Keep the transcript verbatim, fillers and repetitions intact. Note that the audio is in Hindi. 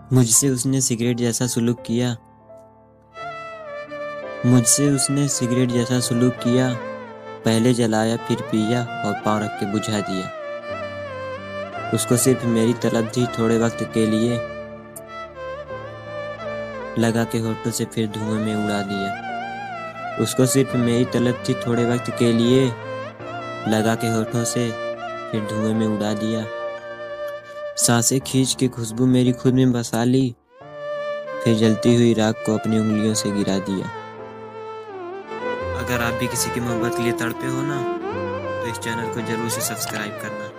मुझसे उसने सिगरेट जैसा सलूक किया मुझसे उसने सिगरेट जैसा सलूक किया पहले जलाया फिर पिया और पाँव रख के बुझा दिया। उसको सिर्फ मेरी तलब थी थोड़े वक्त के लिए, लगा के होठों से फिर धुएं में उड़ा दिया। उसको सिर्फ मेरी तलब थी थोड़े वक्त के लिए, लगा के होठों से फिर धुएं में उड़ा दिया। सांसें खींच के खुशबू मेरी खुद में बसा ली, फिर जलती हुई राख को अपनी उंगलियों से गिरा दिया। अगर आप भी किसी की मोहब्बत के लिए तड़पे हो ना, तो इस चैनल को जरूर से सब्सक्राइब करना।